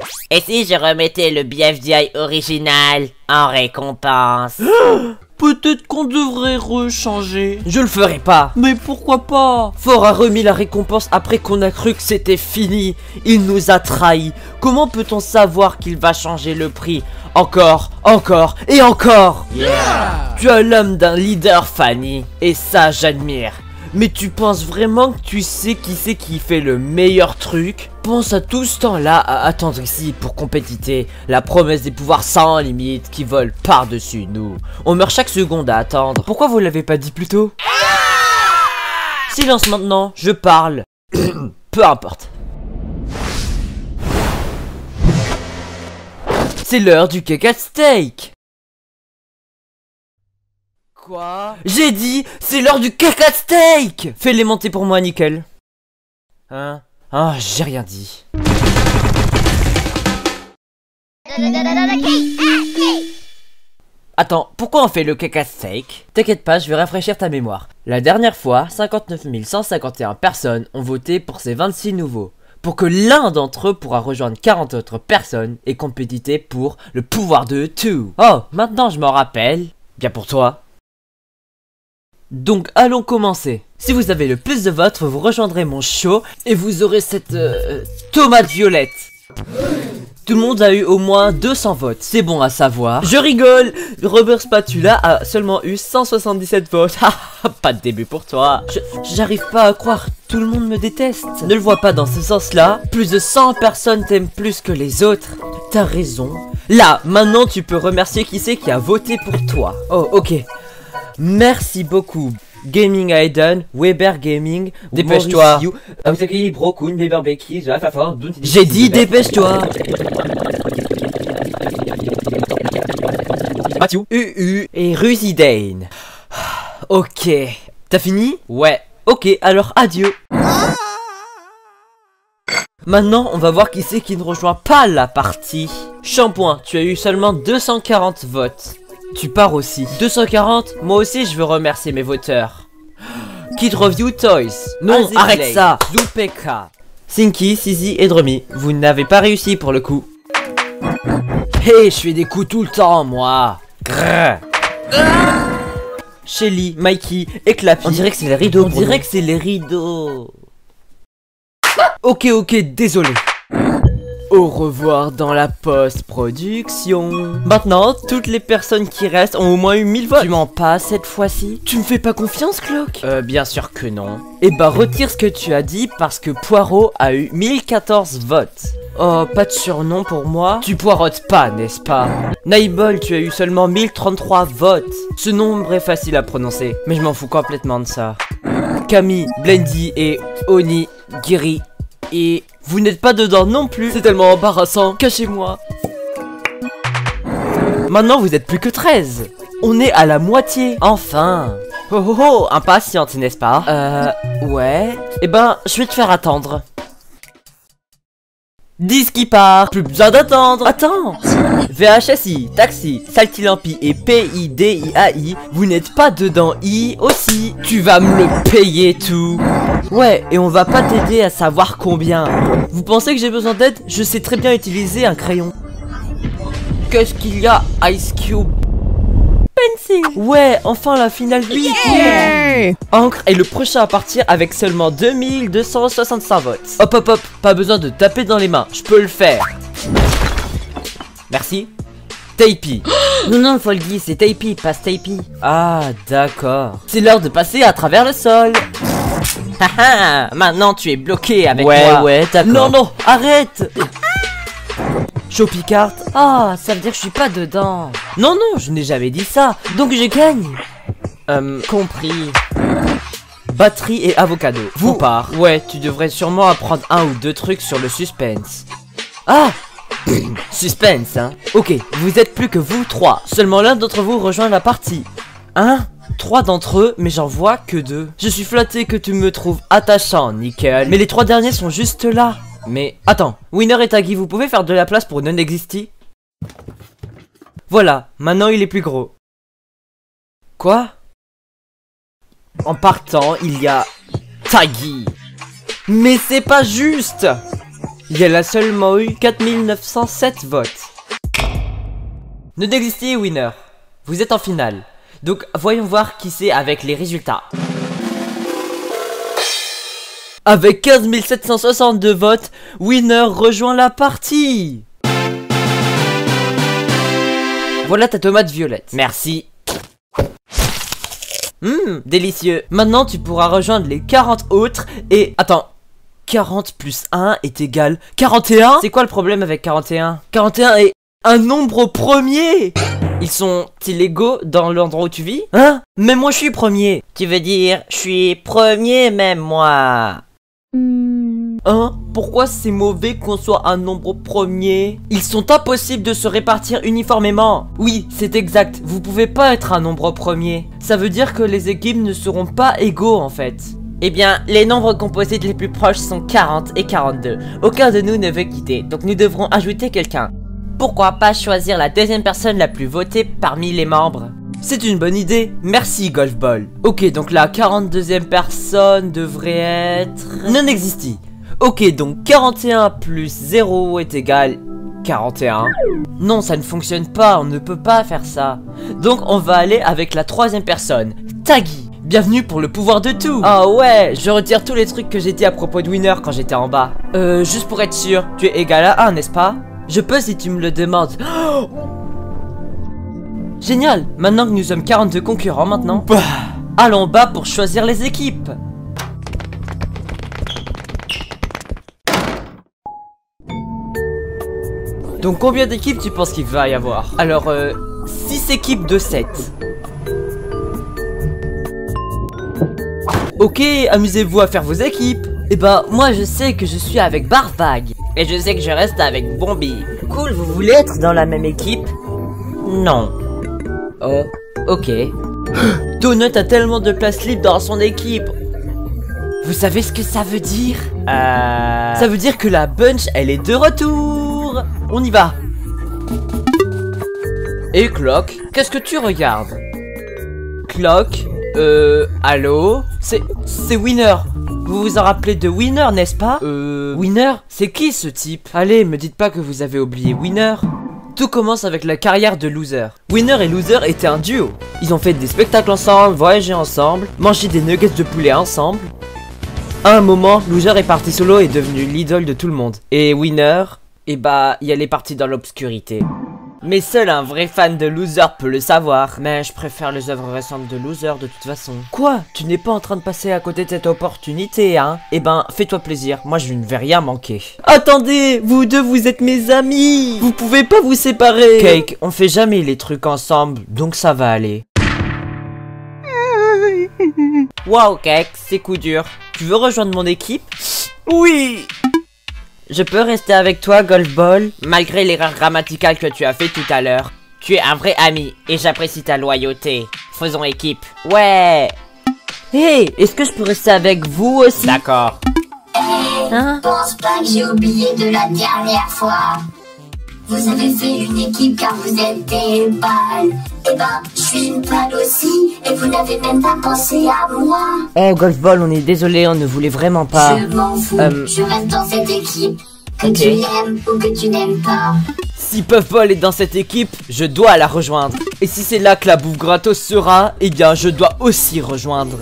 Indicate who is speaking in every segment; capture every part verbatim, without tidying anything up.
Speaker 1: Et si je remettais le B F D I original en récompense?
Speaker 2: Peut-être qu'on devrait rechanger.
Speaker 3: Je le ferai pas.
Speaker 2: Mais pourquoi pas?
Speaker 3: Ford a remis la récompense après qu'on a cru que c'était fini. Il nous a trahis. Comment peut-on savoir qu'il va changer le prix? Encore, encore et encore.
Speaker 1: Yeah.
Speaker 3: Tu as l'âme d'un leader, Fanny. Et ça, j'admire. Mais tu penses vraiment que tu sais qui c'est qui fait le meilleur truc? Pense à tout ce temps-là à attendre ici pour compétiter. La promesse des pouvoirs sans limite qui volent par-dessus nous. On meurt chaque seconde à attendre. Pourquoi vous l'avez pas dit plus tôt? Silence maintenant, je parle. Peu importe. C'est l'heure du caca steak. Quoi? J'ai dit, c'est l'heure du caca steak. Fais-les monter pour moi, nickel. Hein? Ah, j'ai rien dit. Attends, pourquoi on fait le caca steak? T'inquiète pas, je vais rafraîchir ta mémoire. La dernière fois, cinquante-neuf mille cent cinquante et un personnes ont voté pour ces vingt-six nouveaux. Pour que l'un d'entre eux pourra rejoindre quarante autres personnes et compétiter pour le pouvoir de tout. Oh, maintenant je m'en rappelle. Bien pour toi. Donc allons commencer. Si vous avez le plus de votes, vous rejoindrez mon show et vous aurez cette euh, tomate violette. Tout le monde a eu au moins deux cents votes, c'est bon à savoir. Je rigole, Robert Spatula a seulement eu cent soixante-dix-sept votes. Pas de début pour toi. J'arrive pas à croire, tout le monde me déteste. Ne le vois pas dans ce sens-là. Plus de cent personnes t'aiment plus que les autres. T'as raison. Là, maintenant tu peux remercier qui c'est qui a voté pour toi. Oh, ok. Merci beaucoup. Gaming Aiden, Weber Gaming, dépêche-toi. J'ai dit dépêche-toi. Mathieu, U U et Rusidane. Ok. T'as fini? Ouais. Ok, alors adieu. Maintenant, on va voir qui c'est qui ne rejoint pas la partie. Shampoing, tu as eu seulement deux cent quarante votes. Tu pars aussi. deux cent quarante, moi aussi je veux remercier mes voteurs. Kid Review Toys. Non, Azzy arrête Play. Ça. Zupeka. Sinky, Sizi et Drummy. Vous n'avez pas réussi pour le coup. Hé, hey, je fais des coups tout le temps, moi. Grrr. Shelly, Mikey et Clappy. On dirait que c'est les rideaux. On dirait que c'est les rideaux. Ok, ok, désolé. Au revoir dans la post-production. Maintenant, toutes les personnes qui restent ont au moins eu mille votes. Tu mens pas cette fois-ci? Tu me fais pas confiance, Clock? Euh, bien sûr que non. Eh bah, retire ce que tu as dit parce que Poirot a eu mille quatorze votes. Oh, pas de surnom pour moi? Tu poirotes pas, n'est-ce pas? Naibol, tu as eu seulement mille trente-trois votes. Ce nombre est facile à prononcer, mais je m'en fous complètement de ça. Camille, Blendy et Oni, Giri et... Vous n'êtes pas dedans non plus. C'est tellement embarrassant. Cachez-moi. Maintenant, vous êtes plus que treize. On est à la moitié. Enfin. Oh oh oh, impatiente, n'est-ce pas? Euh, ouais. Eh ben, je vais te faire attendre. dix qui part. Plus besoin d'attendre. Attends. V H S I, Taxi, Saltilampi et P I D I A I. Vous n'êtes pas dedans I aussi. Tu vas me le payer tout. Ouais, et on va pas t'aider à savoir combien. Vous pensez que j'ai besoin d'aide? Je sais très bien utiliser un crayon. Qu'est-ce qu'il y a, Ice Cube? Pencil. Ouais, enfin la finale huit. Yeah. Encre est le prochain à partir avec seulement deux mille deux cent soixante-cinq votes. Hop hop hop, pas besoin de taper dans les mains, je peux le faire. Merci. Tapey. Non non, faut le dire, c'est Tapey, pas Tapey. Ah, d'accord. C'est l'heure de passer à travers le sol. Haha, maintenant tu es bloqué avec ouais, moi. Ouais, ouais, d'accord. Non, non, arrête. Shopicart. Ah, ça veut dire que je suis pas dedans. Non, non, je n'ai jamais dit ça. Donc je gagne. Euh, compris. Batterie et avocado. Vous part. Ouais, tu devrais sûrement apprendre un ou deux trucs sur le suspense. Ah. Suspense, hein. Ok, vous êtes plus que vous trois. Seulement l'un d'entre vous rejoint la partie. Hein? Trois d'entre eux, mais j'en vois que deux. Je suis flatté que tu me trouves attachant, nickel. Mais les trois derniers sont juste là. Mais attends, Winner et Taggy, vous pouvez faire de la place pour Non-Existy? Voilà, maintenant il est plus gros. Quoi? En partant, il y a Taggy. Mais c'est pas juste! Il a seulement eu quatre mille neuf cent sept votes. Ne désistiez, winner. Vous êtes en finale. Donc voyons voir qui c'est avec les résultats. Avec quinze mille sept cent soixante-deux votes, winner rejoint la partie. Voilà ta tomate violette.
Speaker 1: Merci.
Speaker 3: Hum, délicieux. Maintenant tu pourras rejoindre les quarante autres et... Attends, quarante plus un est égal quarante et un? C'est quoi le problème avec quarante et un? quarante et un est un nombre premier. Ils sont-ils égaux dans l'endroit où tu vis? Hein? Mais moi je suis premier.
Speaker 1: Tu veux dire, je suis premier même moi.
Speaker 3: Hein? Pourquoi c'est mauvais qu'on soit un nombre premier? Ils sont impossibles de se répartir uniformément. Oui, c'est exact, vous pouvez pas être un nombre premier. Ça veut dire que les équipes ne seront pas égaux en fait.
Speaker 1: Eh bien, les nombres composites les plus proches sont quarante et quarante-deux. Aucun de nous ne veut quitter, donc nous devrons ajouter quelqu'un. Pourquoi pas choisir la deuxième personne la plus votée parmi les membres?
Speaker 3: C'est une bonne idée, merci Golf Ball. Ok, donc la quarante-deuxième personne devrait être... non existie. Ok, donc quarante et un plus zéro est égal quarante et un. Non, ça ne fonctionne pas, on ne peut pas faire ça. Donc on va aller avec la troisième personne, Taggy. Bienvenue pour le pouvoir de tout. Ah ouais, je retire tous les trucs que j'ai dit à propos de Winner quand j'étais en bas. Euh, juste pour être sûr, tu es égal à un, n'est-ce pas? Je peux si tu me le demandes. Oh, génial, maintenant que nous sommes quarante-deux concurrents maintenant. Bah. Allons bas pour choisir les équipes. Donc combien d'équipes tu penses qu'il va y avoir? Alors, euh, six équipes de sept. Ok, amusez-vous à faire vos équipes. Et bah, moi je sais que je suis avec Barfbag.
Speaker 1: Et je sais que je reste avec Bombi.
Speaker 3: Cool, vous voulez être dans la même équipe?
Speaker 1: Non.
Speaker 3: Oh, ok. Donut a tellement de place libre dans son équipe. Vous savez ce que ça veut dire?
Speaker 1: Euh...
Speaker 3: Ça veut dire que la bunch, elle est de retour. On y va. Et Clock, qu'est-ce que tu regardes? Clock, euh, allô? C'est, c'est Winner. Vous vous en rappelez de Winner, n'est-ce pas? Euh... Winner? C'est qui ce type? Allez, me dites pas que vous avez oublié Winner. Tout commence avec la carrière de Loser. Winner et Loser étaient un duo. Ils ont fait des spectacles ensemble, voyagé ensemble, mangé des nuggets de poulet ensemble. À un moment, Loser est parti solo et est devenu l'idole de tout le monde. Et Winner, eh bah, il est parti dans l'obscurité. Mais seul un vrai fan de Loser peut le savoir. Mais je préfère les œuvres récentes de Loser de toute façon. Quoi? Tu n'es pas en train de passer à côté de cette opportunité, hein? Eh ben, fais-toi plaisir, moi je ne vais rien manquer. Attendez, vous deux vous êtes mes amis. Vous pouvez pas vous séparer. Cake, on fait jamais les trucs ensemble, donc ça va aller. Wow, Cake, c'est coup dur. Tu veux rejoindre mon équipe? Oui. Je peux rester avec toi, Golf Ball?
Speaker 1: Malgré l'erreur grammaticale que tu as fait tout à l'heure, tu es un vrai ami et j'apprécie ta loyauté. Faisons équipe.
Speaker 3: Ouais. Hey, est-ce que je peux rester avec vous aussi?
Speaker 1: D'accord.
Speaker 4: Hey, hein? Pense pas que j'ai oublié de la dernière fois. Vous avez fait une équipe car vous êtes des balles. Eh ben, je suis une balle aussi et vous n'avez même pas pensé à moi.
Speaker 3: Oh, Golf Ball, on est désolé, on ne voulait vraiment pas.
Speaker 4: Je m'en fous,
Speaker 3: euh...
Speaker 4: je reste dans cette équipe. Que tu aimes ou que tu n'aimes pas.
Speaker 3: Si Puffball est dans cette équipe, je dois la rejoindre. Et si c'est là que la bouffe gratos sera, eh bien je dois aussi rejoindre.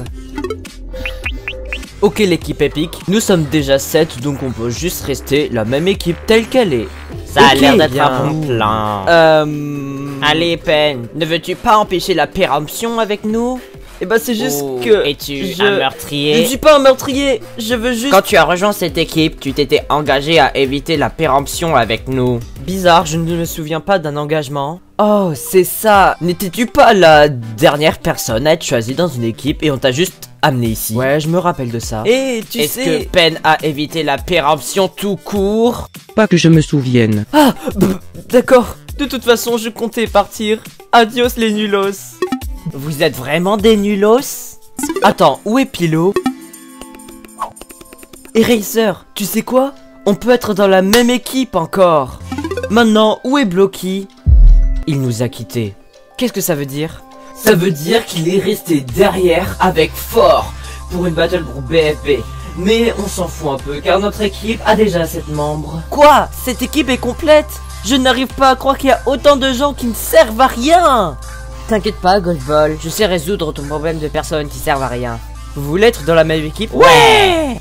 Speaker 3: Ok l'équipe épique, nous sommes déjà sept, donc on peut juste rester la même équipe telle qu'elle est.
Speaker 1: Ça a
Speaker 3: okay,
Speaker 1: l'air d'être
Speaker 3: bien.
Speaker 1: un bon plan.
Speaker 3: Euh...
Speaker 1: Allez Pen, ne veux-tu pas empêcher la péremption avec nous?
Speaker 3: Eh ben c'est juste
Speaker 1: oh,
Speaker 3: que...
Speaker 1: Es-tu
Speaker 3: je...
Speaker 1: un meurtrier?
Speaker 3: Je ne suis pas un meurtrier, je veux juste...
Speaker 1: Quand tu as rejoint cette équipe, tu t'étais engagé à éviter la péremption avec nous.
Speaker 3: Bizarre, je ne me souviens pas d'un engagement. Oh, c'est ça. N'étais-tu pas la dernière personne à être choisie dans une équipe et on t'a juste amené ici? Ouais, je me rappelle de ça. Et tu
Speaker 1: Est-ce
Speaker 3: sais...
Speaker 1: que Pen a évité la péremption tout court?
Speaker 5: Pas que je me souvienne.
Speaker 3: Ah, d'accord. De toute façon, je comptais partir. Adios les nulos. Vous êtes vraiment des nulos? Attends, où est Pilo? Eraser, tu sais quoi? On peut être dans la même équipe encore. Maintenant, où est Blocky? Il nous a quittés. Qu'est-ce que ça veut dire? Ça veut dire qu'il est resté derrière avec Fort pour une battle pour B F B. mais on s'en fout un peu car notre équipe a déjà sept membres.
Speaker 2: Quoi? Cette équipe est complète? Je n'arrive pas à croire qu'il y a autant de gens qui ne servent à rien.
Speaker 1: T'inquiète pas, Golfball, je sais résoudre ton problème de personnes qui servent à rien.
Speaker 3: Vous voulez être dans la même équipe?
Speaker 2: Ouais.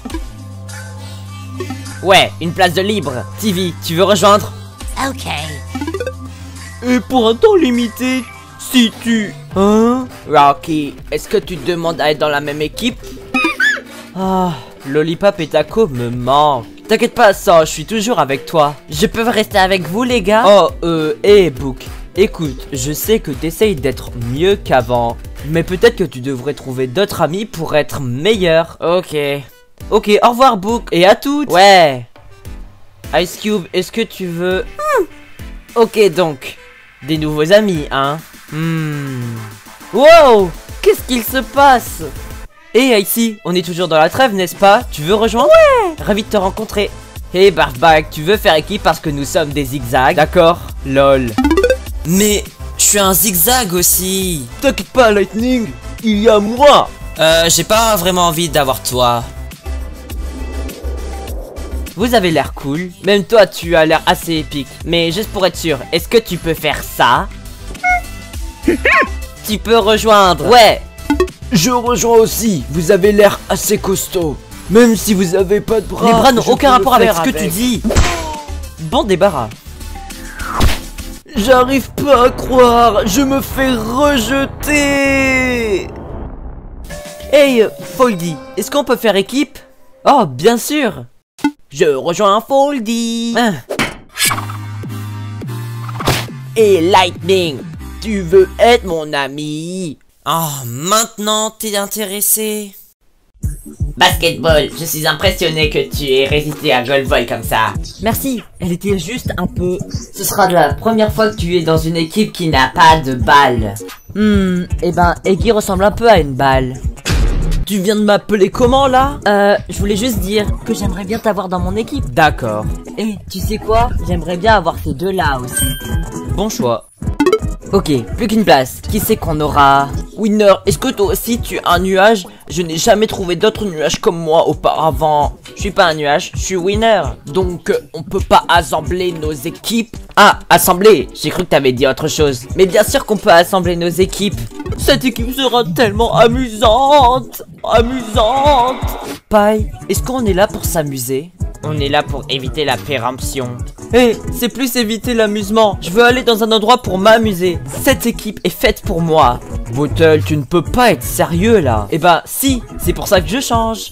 Speaker 1: Ouais, une place de libre.
Speaker 3: T V, tu veux rejoindre?
Speaker 4: Ok.
Speaker 2: Et pour un temps limité, si tu...
Speaker 3: Hein?
Speaker 1: Rocky, est-ce que tu te demandes à être dans la même équipe?
Speaker 3: Ah, Lollipop et Taco me manquent. T'inquiète pas, ça, je suis toujours avec toi.
Speaker 1: Je peux rester avec vous, les gars?
Speaker 3: Oh, euh, hé, Book. Écoute, je sais que t'essayes d'être mieux qu'avant, mais peut-être que tu devrais trouver d'autres amis pour être meilleur.
Speaker 1: Ok.
Speaker 3: Ok, au revoir, Book, et à toutes.
Speaker 1: Ouais.
Speaker 3: Ice Cube, est-ce que tu veux...
Speaker 1: Hmm. Ok, donc.
Speaker 3: Des nouveaux amis, hein? Hmm...
Speaker 1: Wow! Qu'est-ce qu'il se passe?
Speaker 3: Hé, hey, Icy, on est toujours dans la trêve, n'est-ce pas? Tu veux rejoindre?
Speaker 1: Ouais!
Speaker 3: Ravi de te rencontrer. Hé, hey, Barfbag, tu veux faire équipe parce que nous sommes des zigzags? D'accord, lol.
Speaker 2: Mais je suis un zigzag aussi.
Speaker 3: T'inquiète pas, Lightning, il y a moi.
Speaker 2: Euh, j'ai pas vraiment envie d'avoir toi.
Speaker 3: Vous avez l'air cool. Même toi, tu as l'air assez épique. Mais juste pour être sûr, est-ce que tu peux faire ça? Tu peux rejoindre.
Speaker 1: Ouais.
Speaker 5: Je rejoins aussi. Vous avez l'air assez costaud. Même si vous avez pas de bras.
Speaker 3: Les bras n'ont
Speaker 5: je
Speaker 3: aucun
Speaker 5: peux
Speaker 3: rapport
Speaker 5: le
Speaker 3: avec
Speaker 5: faire
Speaker 3: ce que tu dis. Bon débarras.
Speaker 5: J'arrive pas à croire. Je me fais rejeter.
Speaker 3: Hey, Foldy, est-ce qu'on peut faire équipe? Oh, bien sûr.
Speaker 1: Je rejoins Foldy.
Speaker 3: Ah.
Speaker 1: Et Lightning, tu veux être mon ami?
Speaker 2: Oh, maintenant t'es intéressé?
Speaker 1: Basketball, je suis impressionné que tu aies résisté à Golfball comme ça.
Speaker 3: Merci, elle était juste un peu... Ce sera la première fois que tu es dans une équipe qui n'a pas de balle. Hmm, et ben, Eggy ressemble un peu à une balle.
Speaker 2: Tu viens de m'appeler comment là?
Speaker 3: Euh, je voulais juste dire que j'aimerais bien t'avoir dans mon équipe.
Speaker 5: D'accord.
Speaker 3: Et tu sais quoi? J'aimerais bien avoir ces deux-là aussi.
Speaker 5: Bon choix.
Speaker 3: Ok, plus qu'une place. Qui c'est qu'on aura?
Speaker 2: Winner, est-ce que toi aussi tu es un nuage? Je n'ai jamais trouvé d'autres nuages comme moi auparavant.
Speaker 1: Je suis pas un nuage, je suis Winner.
Speaker 2: Donc, on peut pas assembler nos équipes?
Speaker 1: Ah, assembler, j'ai cru que t'avais dit autre chose. Mais bien sûr qu'on peut assembler nos équipes.
Speaker 2: Cette équipe sera tellement amusante. Amusante.
Speaker 3: Paille, est-ce qu'on est là pour s'amuser?
Speaker 1: On est là pour éviter la péremption.
Speaker 2: Hé, hey, c'est plus éviter l'amusement. Je veux aller dans un endroit pour m'amuser. Cette équipe est faite pour moi.
Speaker 3: Bottle, tu ne peux pas être sérieux là.
Speaker 2: Eh bah si, c'est pour ça que je change.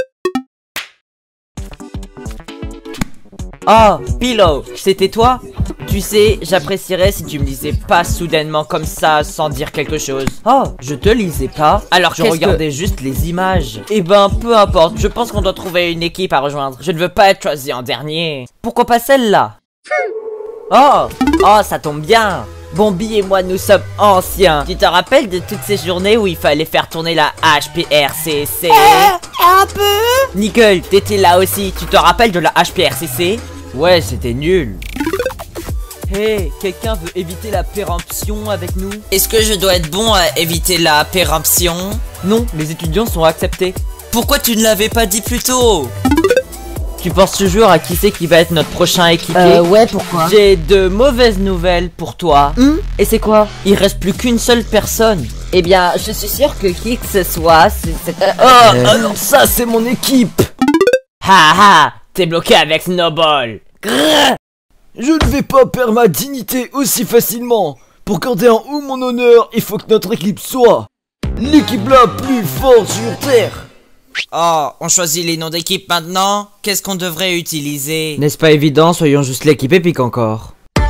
Speaker 1: Oh, Pillow, c'était toi? Tu sais, j'apprécierais si tu me lisais pas soudainement comme ça, sans dire quelque chose.
Speaker 3: Oh, je te lisais pas.
Speaker 1: Alors
Speaker 3: je regardais que... juste les images.
Speaker 1: Eh ben, peu importe, je pense qu'on doit trouver une équipe à rejoindre. Je ne veux pas être choisi en dernier.
Speaker 3: Pourquoi pas celle-là?
Speaker 1: Oh, oh, ça tombe bien. Bombi et moi, nous sommes anciens. Tu te rappelles de toutes ces journées où il fallait faire tourner la H P R C C?
Speaker 2: Euh, un peu.
Speaker 1: Nickel, t'étais là aussi. Tu te rappelles de la H P R C C?
Speaker 3: Ouais, c'était nul.
Speaker 2: Hey, quelqu'un veut éviter la péremption avec nous?
Speaker 6: Est-ce que je dois être bon à éviter la péremption?
Speaker 3: Non, les étudiants sont acceptés.
Speaker 6: Pourquoi tu ne l'avais pas dit plus tôt?
Speaker 3: Tu penses toujours à qui c'est qui va être notre prochain équipier?
Speaker 1: Euh, ouais, pourquoi?
Speaker 3: J'ai de mauvaises nouvelles pour toi.
Speaker 1: Hum?
Speaker 3: Et c'est quoi? Il reste plus qu'une seule personne.
Speaker 1: Eh bien, je suis sûr que qui que ce soit, c'est...
Speaker 5: Euh, oh, euh... alors ça, c'est mon équipe.
Speaker 1: Ha ha, t'es bloqué avec Snowball. Grrr.
Speaker 5: Je ne vais pas perdre ma dignité aussi facilement. Pour garder en haut mon honneur, il faut que notre équipe soit l'équipe la plus forte sur Terre.
Speaker 6: Oh, on choisit les noms d'équipe maintenant? Qu'est-ce qu'on devrait utiliser?
Speaker 3: N'est-ce pas évident? Soyons juste l'équipe épique encore.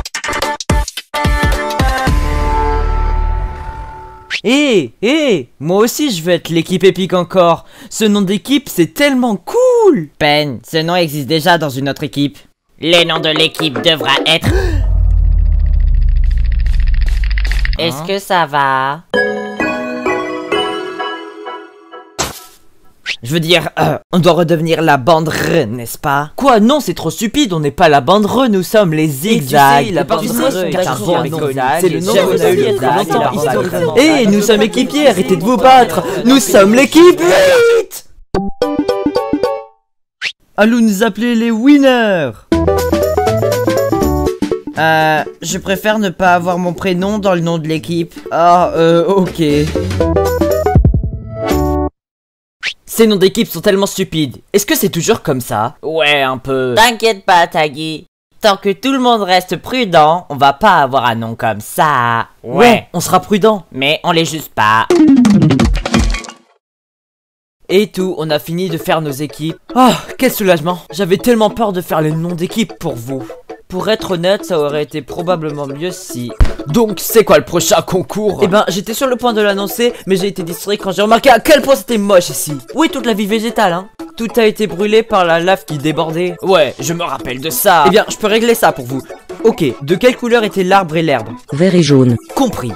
Speaker 3: Hé, hey, hé, hey, moi aussi je veux être l'équipe épique encore. Ce nom d'équipe, c'est tellement cool.
Speaker 1: Ben, ce nom existe déjà dans une autre équipe. Le nom de l'équipe devra être... Est-ce que ça va?
Speaker 3: Je veux dire, euh, on doit redevenir la bande R, n'est-ce pas? Quoi? Non, c'est trop stupide, on n'est pas la bande R, nous sommes les zigzags.
Speaker 2: La bande R,
Speaker 3: c'est le nom qu'on a eu il y a longtemps. Hé, nous sommes équipiers, arrêtez de vous battre. Nous sommes l'équipe vite.
Speaker 2: Allons nous appeler les winners.
Speaker 6: Euh, je préfère ne pas avoir mon prénom dans le nom de l'équipe.
Speaker 2: Ah, euh, ok. Ces noms d'équipe sont tellement stupides. Est-ce que c'est toujours comme ça? Ouais, un peu.
Speaker 1: T'inquiète pas, Taggy. Tant que tout le monde reste prudent, on va pas avoir un nom comme ça. Ouais,
Speaker 2: Ouais, on sera prudent.
Speaker 1: mais on l'est juste pas.
Speaker 2: Et tout, on a fini de faire nos équipes. Ah, quel soulagement. J'avais tellement peur de faire les noms d'équipe pour vous. Pour être honnête, ça aurait été probablement mieux si...
Speaker 3: Donc, c'est quoi le prochain concours?
Speaker 2: Eh ben, j'étais sur le point de l'annoncer, mais j'ai été distrait quand j'ai remarqué à quel point c'était moche ici. Oui, toute la vie végétale, hein. Tout a été brûlé par la lave qui débordait.
Speaker 3: Ouais, je me rappelle de ça.
Speaker 2: Eh bien, je peux régler ça pour vous. Ok, de quelle couleur était l'arbre et l'herbe?
Speaker 7: Vert et jaune.
Speaker 2: Compris.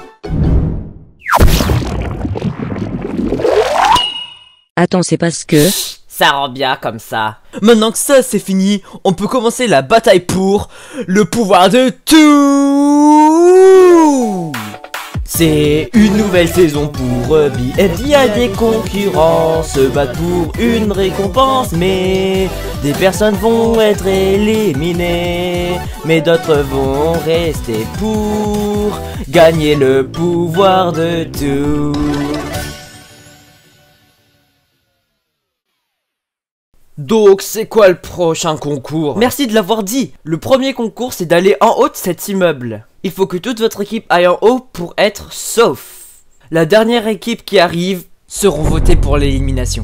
Speaker 7: Attends, c'est parce que...
Speaker 1: Ça rend bien comme ça.
Speaker 2: Maintenant que ça c'est fini, on peut commencer la bataille pour le pouvoir de tout. C'est une nouvelle saison pour Ruby. Il y a des concurrents se battent pour une récompense, mais des personnes vont être éliminées, mais d'autres vont rester pour gagner le pouvoir de tout.
Speaker 3: Donc, c'est quoi le prochain concours?
Speaker 2: Merci de l'avoir dit. Le premier concours, c'est d'aller en haut de cet immeuble. Il faut que toute votre équipe aille en haut pour être sauf. La dernière équipe qui arrive seront votées pour l'élimination.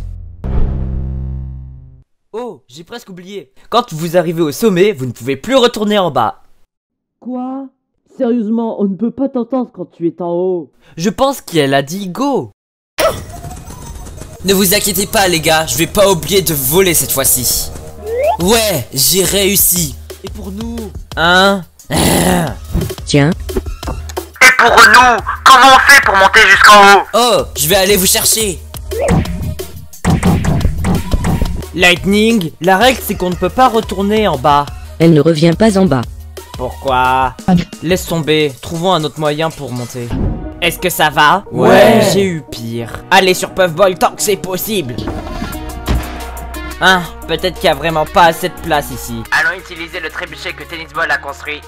Speaker 2: Oh, j'ai presque oublié. Quand vous arrivez au sommet, vous ne pouvez plus retourner en bas.
Speaker 3: Quoi? Sérieusement, on ne peut pas t'entendre quand tu es en haut.
Speaker 2: Je pense qu'elle a dit go.
Speaker 6: Ne vous inquiétez pas les gars, je vais pas oublier de voler cette fois-ci. Ouais, j'ai réussi.
Speaker 2: Et pour nous? Hein?
Speaker 7: Tiens,
Speaker 6: Pour nous, comment on fait pour monter jusqu'en haut? Oh, je vais aller vous chercher.
Speaker 2: Lightning, la règle c'est qu'on ne peut pas retourner en bas.
Speaker 7: elle ne revient pas en bas.
Speaker 1: Pourquoi?
Speaker 2: Laisse tomber, trouvons un autre moyen pour monter.
Speaker 1: Est-ce que ça va?
Speaker 2: Ouais, j'ai eu pire.
Speaker 1: Allez sur Puffball tant que c'est possible. Hein, peut-être qu'il y a vraiment pas assez de place ici. Allons utiliser le trébuchet que Tennisball a construit.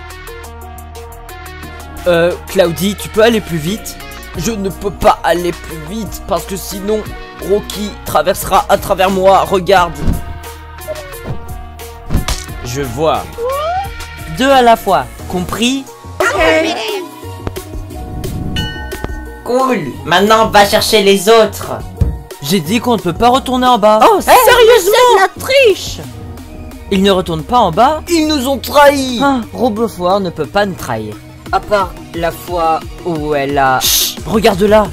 Speaker 2: Euh, Cloudy, tu peux aller plus vite?
Speaker 3: Je ne peux pas aller plus vite parce que sinon, Rocky traversera à travers moi. Regarde.
Speaker 2: Je vois. Deux à la fois, compris?
Speaker 1: Cool. Maintenant, va chercher les autres.
Speaker 2: J'ai dit qu'on ne peut pas retourner en bas.
Speaker 1: Oh, sérieusement? La triche.
Speaker 2: Ils ne retournent pas en bas?
Speaker 3: Ils nous ont trahis.
Speaker 2: Ah, Roblofoire ne peut pas nous trahir. À part la fois où elle a... Chut, regarde là.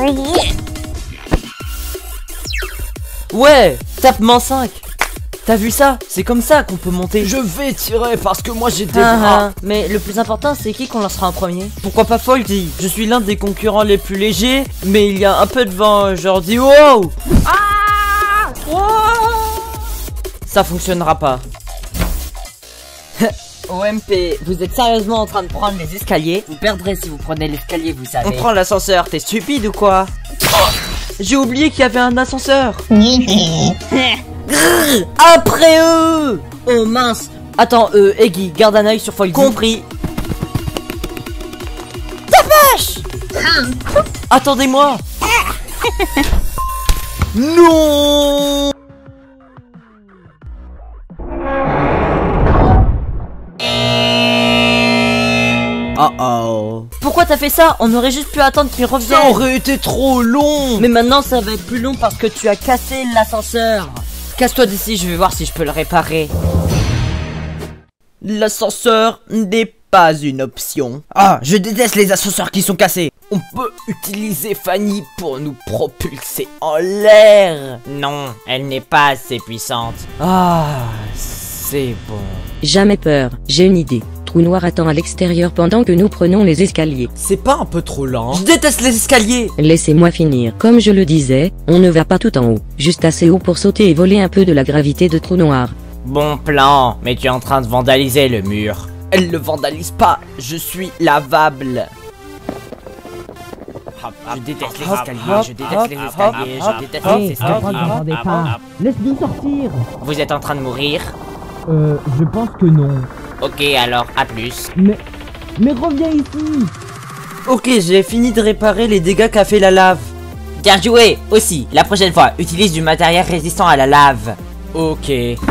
Speaker 2: Ouais, tape-ment cinq. T'as vu ça? C'est comme ça qu'on peut monter.
Speaker 3: Je vais tirer parce que moi j'ai des
Speaker 2: Ah,
Speaker 3: bras.
Speaker 2: ah, mais le plus important, c'est qui qu'on lancera en premier? Pourquoi pas Foldy? Je suis l'un des concurrents les plus légers, mais il y a un peu de vent, genre dis wow. Ah, wow. Ça fonctionnera pas.
Speaker 1: O M P, vous êtes sérieusement en train de prendre les escaliers? Vous perdrez si vous prenez l'escalier, vous savez.
Speaker 2: On prend l'ascenseur, t'es stupide ou quoi? J'ai oublié qu'il y avait un ascenseur. Après eux.
Speaker 1: Oh mince.
Speaker 2: Attends, euh, Eggy, garde un œil sur Foldy.
Speaker 1: Compris.
Speaker 2: Attendez-moi.
Speaker 3: Non.
Speaker 2: Oh oh. Pourquoi t'as fait ça? On aurait juste pu attendre qu'il revienne.
Speaker 3: Ça aurait été trop long.
Speaker 2: Mais maintenant ça va être plus long parce que tu as cassé l'ascenseur. Casse-toi d'ici, je vais voir si je peux le réparer.
Speaker 3: L'ascenseur n'est pas une option.
Speaker 6: Ah, je déteste les ascenseurs qui sont cassés.
Speaker 3: On peut utiliser Fanny pour nous propulser en l'air.
Speaker 1: Non, elle n'est pas assez puissante.
Speaker 2: Ah, c'est bon.
Speaker 7: Jamais peur, j'ai une idée. Trou noir attend à l'extérieur pendant que nous prenons les escaliers.
Speaker 3: C'est pas un peu trop lent?
Speaker 2: Je déteste les escaliers.
Speaker 7: Laissez-moi finir. Comme je le disais, on ne va pas tout en haut. Juste assez haut pour sauter et voler un peu de la gravité de trou noir.
Speaker 1: Bon plan, mais tu es en train de vandaliser le mur.
Speaker 3: Elle ne vandalise pas, je suis lavable.
Speaker 1: Je déteste les escaliers, je déteste les escaliers, je déteste les escaliers.
Speaker 8: pas. Laisse-nous sortir.
Speaker 1: Vous êtes en train de mourir?
Speaker 8: Euh, je pense que non.
Speaker 1: Ok, alors, à plus.
Speaker 8: Mais... Mais reviens ici.
Speaker 3: Ok, j'ai fini de réparer les dégâts qu'a fait la lave.
Speaker 1: Bien joué. Aussi, la prochaine fois, utilise du matériel résistant à la lave.
Speaker 3: Ok.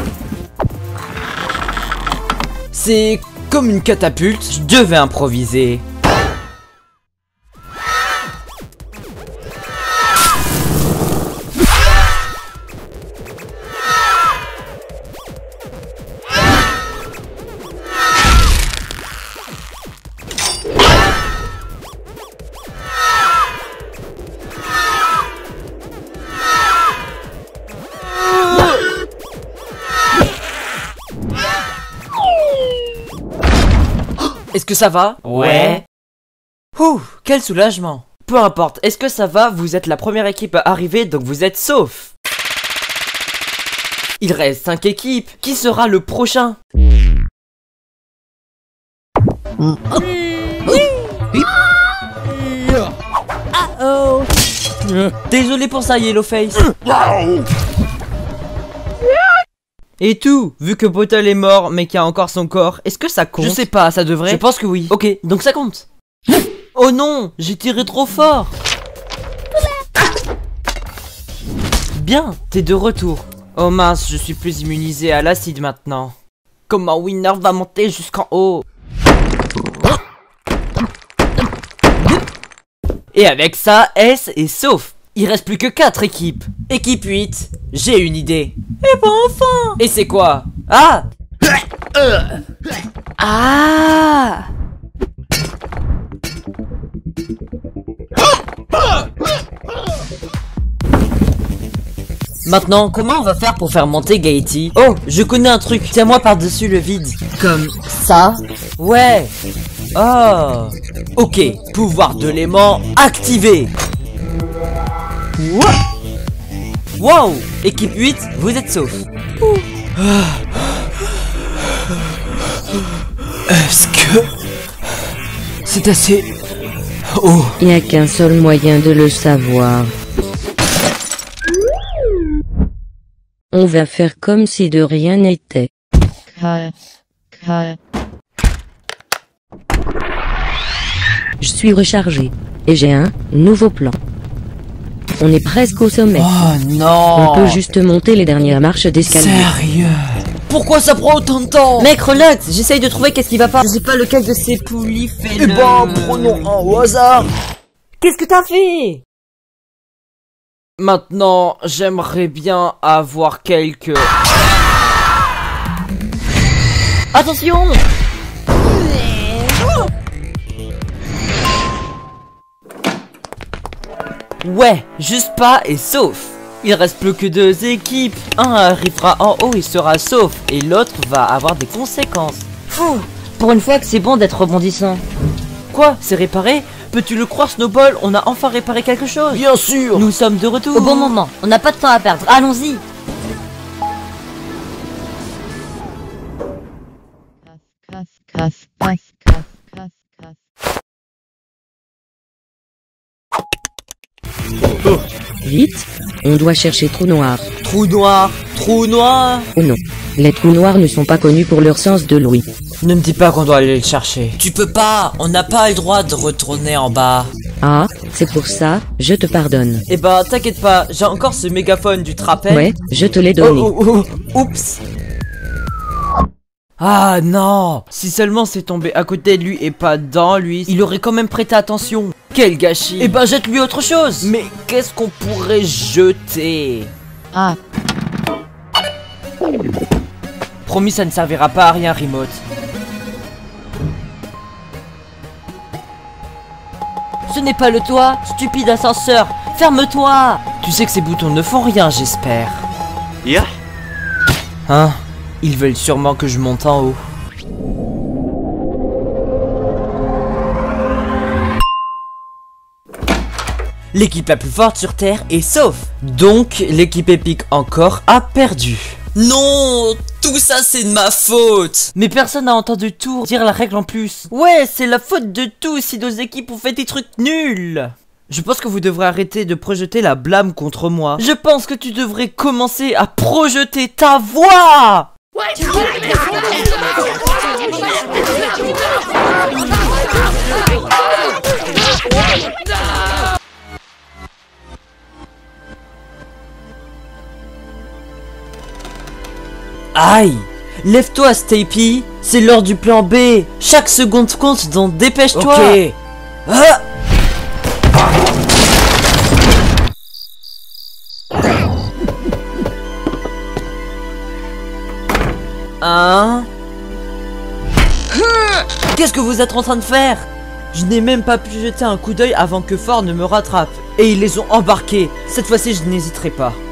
Speaker 3: C'est comme une catapulte, je devais improviser. Est-ce que ça va?
Speaker 1: Ouais.
Speaker 3: Ouh, quel soulagement. Peu importe, est-ce que ça va? Vous êtes la première équipe à arriver, donc vous êtes sauf. Il reste cinq équipes. Qui sera le prochain? Désolé pour ça, Yellowface. Et tout, vu que Bottle est mort mais qu'il y a encore son corps, est-ce que ça compte? Je sais pas, ça devrait. Je pense que oui. Ok, donc ça compte. Oh non, j'ai tiré trop fort. Bien, t'es de retour. Oh mince, je suis plus immunisé à l'acide maintenant. Comment Winner va monter jusqu'en haut? Et avec ça, S est sauf. Il reste plus que quatre équipes. Équipe huit, j'ai une idée. Et ben enfin. Et c'est quoi? Ah. Ah. Maintenant, comment on va faire pour faire monter Gaëty? Oh, je connais un truc. Tiens-moi par-dessus le vide. Comme ça? Ouais. Oh. Ok, pouvoir de l'aimant activé. Wow. Équipe huit, vous êtes sauf. Est-ce que c'est assez haut?
Speaker 7: Il n'y a qu'un seul moyen de le savoir. On va faire comme si de rien n'était. Je suis rechargé. Et j'ai un nouveau plan. On est presque au sommet.
Speaker 3: Oh non.
Speaker 7: On peut juste monter les dernières marches d'escalier.
Speaker 3: Sérieux? Pourquoi ça prend autant de temps?
Speaker 1: Mec, relax, j'essaye de trouver qu'est-ce qui va pas. Je sais pas lequel de ces poulies fait
Speaker 5: Eh
Speaker 1: le...
Speaker 5: ben, prenons un au hasard.
Speaker 1: Qu'est-ce que t'as fait?
Speaker 3: Maintenant, j'aimerais bien avoir quelques...
Speaker 1: Attention!
Speaker 3: Ouais, juste pas et sauf. Il reste plus que deux équipes. Un arrivera en haut et sera sauf. Et l'autre va avoir des conséquences.
Speaker 1: Fou. Pour une fois que c'est bon d'être rebondissant.
Speaker 3: Quoi? C'est réparé? Peux-tu le croire, Snowball? On a enfin réparé quelque chose.
Speaker 5: Bien sûr.
Speaker 3: Nous sommes de retour.
Speaker 1: Au bon moment, on n'a pas de temps à perdre. Allons-y.
Speaker 7: Vite, on doit chercher trou noir.
Speaker 3: Trou noir, trou noir.
Speaker 7: Oh non, les trous noirs ne sont pas connus pour leur sens de l'ouïe.
Speaker 3: Ne me dis pas qu'on doit aller le chercher.
Speaker 6: Tu peux pas, on n'a pas le droit de retourner en bas.
Speaker 7: Ah, c'est pour ça, je te pardonne.
Speaker 3: Eh bah t'inquiète pas, j'ai encore ce mégaphone du trapèze.
Speaker 7: Ouais, je te l'ai
Speaker 3: Oh,
Speaker 7: donné.
Speaker 3: oh, oh, oups. Ah non. Si seulement c'est tombé à côté de lui et pas dans lui, il aurait quand même prêté attention. Quel gâchis. Eh ben jette-lui autre chose. Mais qu'est-ce qu'on pourrait jeter?
Speaker 1: Ah.
Speaker 3: Promis, ça ne servira pas à rien, Remote.
Speaker 1: Ce n'est pas le toit, stupide ascenseur. Ferme-toi.
Speaker 3: Tu sais que ces boutons ne font rien, j'espère.
Speaker 2: Yeah.
Speaker 3: Hein? Ils veulent sûrement que je monte en haut. L'équipe la plus forte sur Terre est sauf. Donc, l'équipe épique encore a perdu.
Speaker 6: Non, tout ça c'est de ma faute.
Speaker 3: Mais personne n'a entendu tout dire la règle en plus. Ouais, c'est la faute de tous si nos équipes ont fait des trucs nuls. Je pense que vous devrez arrêter de projeter la blâme contre moi. Je pense que tu devrais commencer à projeter ta voix. Aïe! Lève-toi, Stapy! C'est l'heure du plan B! Chaque seconde compte, donc dépêche-toi!
Speaker 2: Ok.
Speaker 3: Ah! Hein? Qu'est-ce que vous êtes en train de faire? Je n'ai même pas pu jeter un coup d'œil avant que Ford ne me rattrape. Et ils les ont embarqués. Cette fois-ci, je n'hésiterai pas.